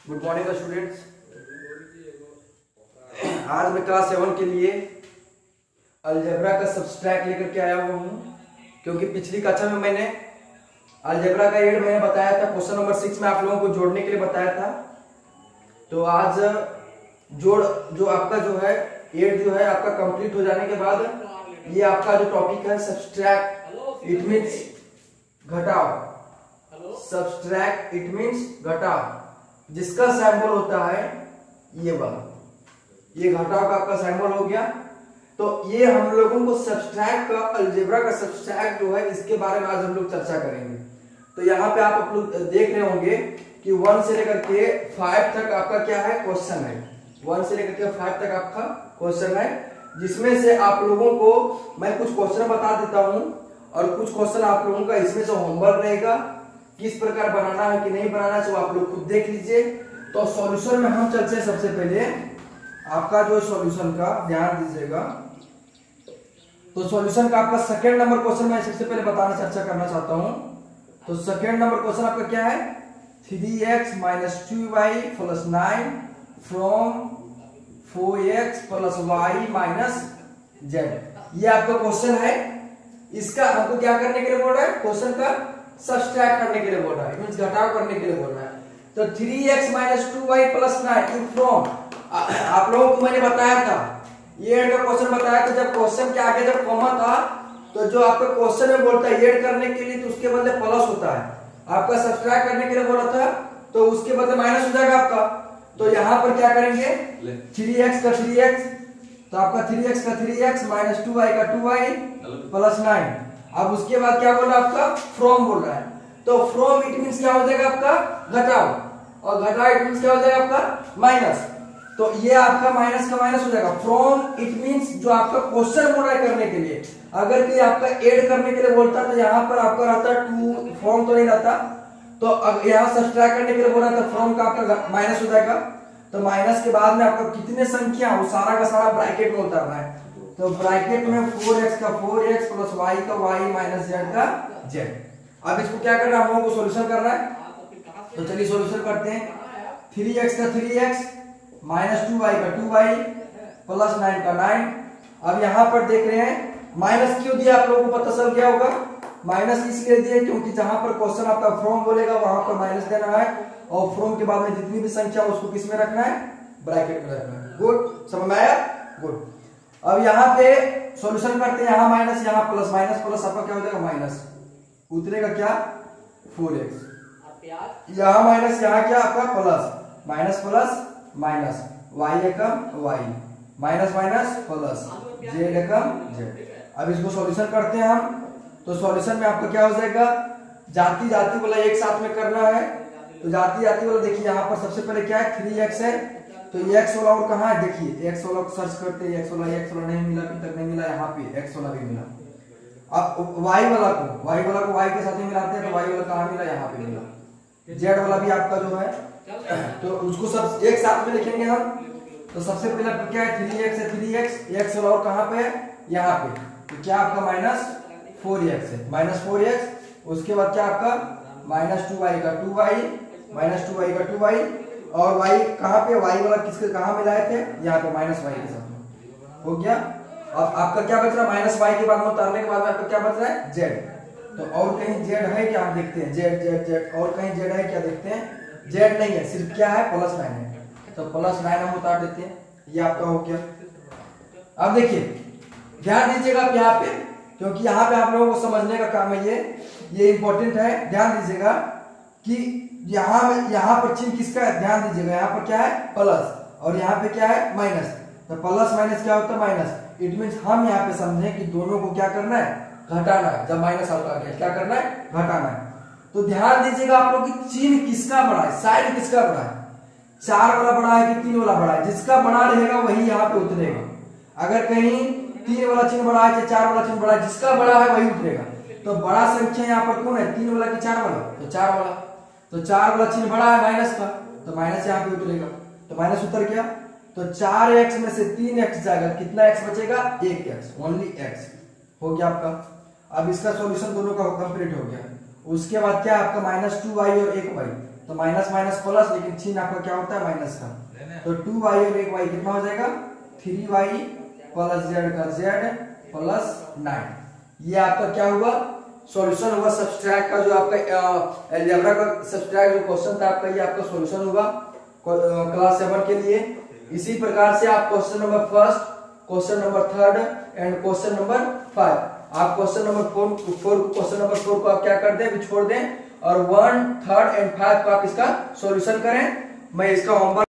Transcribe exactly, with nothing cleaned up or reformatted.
Good morning students. आज मैं class seven के लिए अलजेब्रा का सब्सट्रैक्ट लेकर के आया हुआ हूँ, क्योंकि पिछली कक्षा में मैंने अलजेब्रा का एड मैंने बताया था, क्वेश्चन नंबर सिक्स में आप लोगों को जोड़ने के लिए बताया था। तो आज जोड़ जो आपका जो है एड जो है आपका कंप्लीट हो जाने के बाद ये आपका जो टॉपिक है सब्सट्रैक्ट इट मींस घटाव। सब्सट्रैक्ट इट मींस घटाव, जिसका सिंबल होता है ये वाला, ये घटाव का आपका सिंबल हो गया। तो ये हम लोगों को सब्सट्रैक्ट का अलजेब्रा का सब्सट्रैक्ट जो है इसके बारे में आज हम लोग चर्चा करेंगे। तो यहाँ पे आप लोग देख रहे होंगे कि वन से लेकर के फाइव तक आपका क्या है क्वेश्चन है, वन से लेकर के फाइव तक आपका क्वेश्चन है, जिसमें से आप लोगों को मैं कुछ क्वेश्चन बता देता हूँ और कुछ क्वेश्चन आप लोगों का इसमें से होमवर्क रहेगा, किस प्रकार बनाना है कि नहीं बनाना है, तो आप लोग खुद देख लीजिए। तो सॉल्यूशन में हम चलते हैं। सबसे पहले आपका जो सॉल्यूशन का ध्यान दीजिएगा, तो सॉल्यूशन का आपका सेकंड नंबर क्वेश्चन मैं सबसे पहले बताना चर्चा करना चाहता हूं। तो सेकंड नंबर क्वेश्चन आपका क्या है, three X minus two Y plus nine from four X plus Y minus Z. ये आपका क्वेश्चन है, इसका आपको क्या करने के लिए बोल रहा है, क्वेश्चन का सब्सट्रैक्ट करने के लिए बोल रहा है, मींस घटाव करने के लिए बोल रहा है। तो three X minus two Y plus nine from, आप लोगों को मैंने बताया था ये एड का क्वेश्चन बताया था, जब क्वेश्चन के आगे जब कॉमा था तो जो आपका क्वेश्चन में बोलता है एड करने के लिए तो उसके बदले प्लस होता है, आपका सब्सट्रैक्ट करने के लिए बोला था तो उसके बदले माइनस हो जाएगा आपका। तो यहाँ पर क्या करेंगे, थ्री एक्स का थ्री एक्स, तो आपका थ्री एक्स का three X minus two Y का टू वाई प्लस नाइन। अब उसके बाद क्या बोला आपका, फ्रॉम बोल रहा है, तो फ्रॉम इट मींस क्या हो जाएगा आपका घटाव, और घटाव इट मींस क्या हो जाएगा आपका माइनस। तो ये आपका माइनस का माइनस हो जाएगा। फ्रॉम इट मींस जो आपका क्वेश्चन बोल रहा है करने के लिए, अगर कि आपका ऐड करने के लिए बोलता तो यहाँ पर आपका रहता टू, फ्रॉम तो नहीं रहता, तो यहाँ सब्सट्रैक्ट करने के लिए बोल रहा था, फ्रॉम का आपका माइनस हो जाएगा। तो माइनस के बाद में आपका कितने संख्या वो सारा का सारा ब्रैकेट में उतरना है, तो ब्रैकेट में फोर एक्स का फोर एक्स प्लस वाई का वाई माइनस जेड का जेड। अब इसको क्या करना है, हम लोगों को सॉल्यूशन करना है। तो चलिए सॉल्यूशन करते हैं। थ्री एक्स का three X minus two Y का टू वाई प्लस नाइन का नाइन। अब यहाँ पर देख रहे हैं माइनस क्यों दिया, आप लोगों को पता चल गया होगा। माइनस इसलिए दिए क्योंकि जहां पर क्वेश्चन आपका फ्रॉम बोलेगा वहां पर माइनस देना है, और फ्रॉम के बाद में जितनी भी संख्या उसको किस में रखना है, ब्रैकेट में रखना है। गुड, समझ में आया, गुड। अब यहाँ पे सॉल्यूशन करते हैं, यहाँ माइनस यहाँ प्लस, माइनस प्लस आपका क्या हो जाएगा माइनस, उतरेगा क्या फोर एक्स, यहाँ माइनस यहाँ क्या आपका plus, minus plus minus, Y एकम Y minus minus plus, Z एकम जेड। अब इसको सॉल्यूशन करते हैं हम। तो सॉल्यूशन में आपका क्या हो जाएगा, जाती जाती वाला एक साथ में करना है। तो जाती जाती वाला देखिए यहाँ पर सबसे पहले क्या है, थ्री एक्स है, तो एक्स वाला और कहाँ है, देखिए एक्स वाला सर्च करते हैं, एक्स वाला एक्स वाला नहीं मिला, अभी तक नहीं मिला, यहाँ पे एक्स वाला भी मिला। अब वाई वाला को वाई वाला को वाई के साथ ही मिलाते हैं, तो वाई वाला कहाँ मिला, यहाँ पे मिला। जेड वाला भी आपका जो है, तो उसको सब एक साथ में लिखेंगे हम। तो सबसे पहले क्या है, थ्री एक्स है, थ्री एक्स, एक्स वाला और कहाँ पे है, यहाँ पे, तो क्या आपका माइनस फोर एक्स है, माइनस फोर एक्स। उसके बाद क्या आपका माइनस टू वाई का two Y, minus two Y का टू वाई, और y कहाँ पे, y वाला किसके कहाँ मिलाए थे, यहाँ पे माइनस वाई के साथ हो गया। अब आपका क्या बच रहा है, माइनस वाई के बाद में उतारने के बाद में आपका क्या बच रहा है, z। तो और कहीं z है क्या, हम देखते हैं, z z z, और कहीं z है क्या देखते हैं, z नहीं है, सिर्फ क्या है प्लस नाइन है, तो प्लस नाइन हम उतार देते हैं, ये आपका हो गया। अब देखिए ध्यान दीजिएगा आप यहाँ पे, क्योंकि यहाँ पे आप लोगों को समझने का काम है, ये ये इंपॉर्टेंट है। ध्यान दीजिएगा कि यहाँ यहाँ पर चिन्ह किसका है, ध्यान दीजिएगा, यहाँ पर क्या है प्लस और यहाँ पे क्या है माइनस। तो प्लस माइनस क्या होता है माइनस, इट मींस हम यहाँ पे समझे कि दोनों को क्या करना है, घटाना है। जब माइनस आता है क्या करना है, घटाना है। तो ध्यान दीजिएगा आप लोग की चिन्ह किसका बड़ा है, साइड किसका बड़ा है, चार वाला बड़ा है कि तीन वाला बड़ा है, जिसका बड़ा रहेगा वही यहाँ पे उतरेगा। अगर कहीं तीन वाला चिन्ह बड़ा है, चार वाला चिन्ह बड़ा है, जिसका बड़ा है वही उतरेगा। तो बड़ा संख्या यहाँ पर कौन है, तीन वाला कि चार वाला, तो चार वाला, तो चार वाला चिन्ह बड़ा है माइनस का, तो माइनस यहाँ पे उतरेगा, तो माइनस उतर गया। तो चार एक्स में से तीन एक्स जाएगा, कितना एक्स बचेगा, एक एक्स, ओनली एक्स हो गया आपका। अब इसका सॉल्यूशन दोनों का कंप्लीट हो गया। उसके बाद क्या आपका माइनस टू वाई और एक वाई, तो माइनस माइनस प्लस, लेकिन चिन्ह आपका क्या होता है माइनस का, तो टू वाई और एक वाई कितना हो जाएगा थ्री वाई प्लस जेड का जेड प्लस नाइन। ये आपका क्या हुआ सॉल्यूशन हुआ सब्सट्रैक्ट का, जो आपका अलजेब्रा का सब्सट्रैक्ट जो क्वेश्चन था आपका, ये आपका सॉल्यूशन हुआ क्लास सेवन के लिए। इसी प्रकार से आप question number first, question number third and question number five, आप question number four four question number four को आप क्या कर दें छोड़ दें, और वन थर्ड एंड फाइव को आप इसका सॉल्यूशन करें। मैं इसका होमवर्क